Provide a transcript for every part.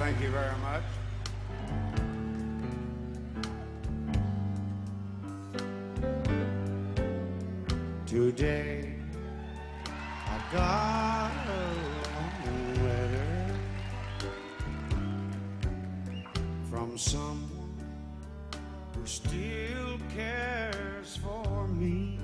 thank you very much. Today I got a long letter from someone who still cares for me.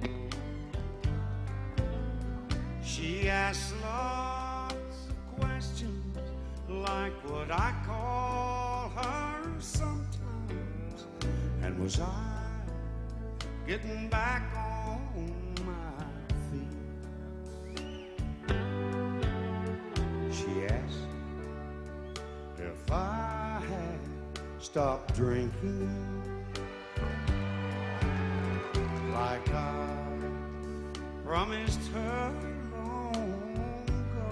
She asks lots of questions, like what I call her sometimes. And was I getting back on my feet? She asked if I had stopped drinking, like I promised her long ago.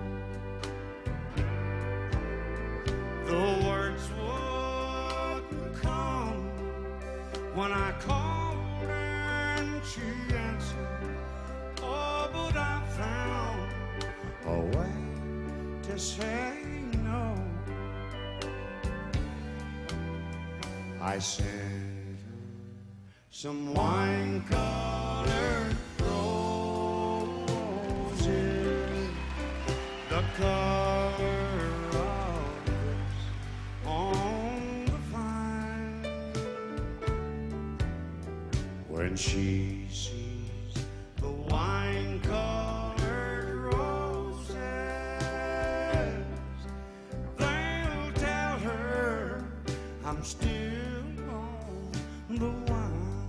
The words wouldn't come when I called and she answered. Oh, but I found a way to say no. I sent her some wine-colored roses, the color of grapes on the vine. When she sees the wine-colored roses, they'll tell her I'm still on the wine.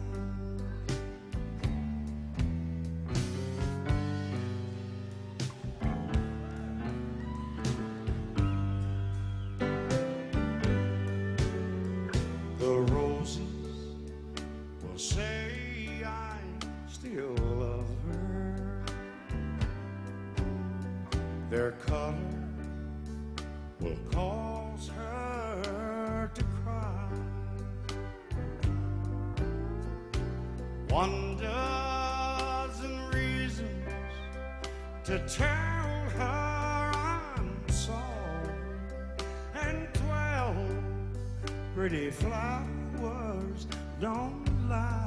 The roses will say I still love her. Their color will cause her to cry. One dozen reasons to tell her I'm sorry, and 12 pretty flowers don't lie.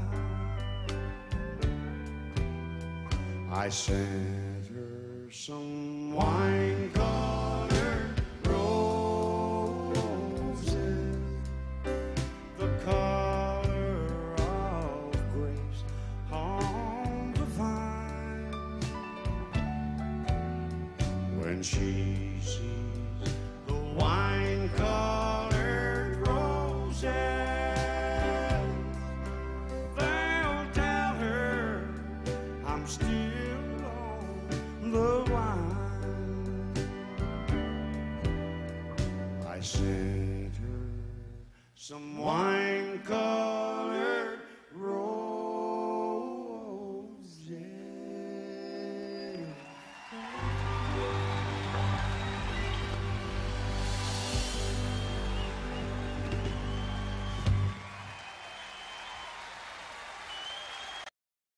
I sent her some wine-colored roses, the color of grapes on the vine. When she sees the wine-colored roses, they'll tell her I'm still on the wine. I sent her some wine-colored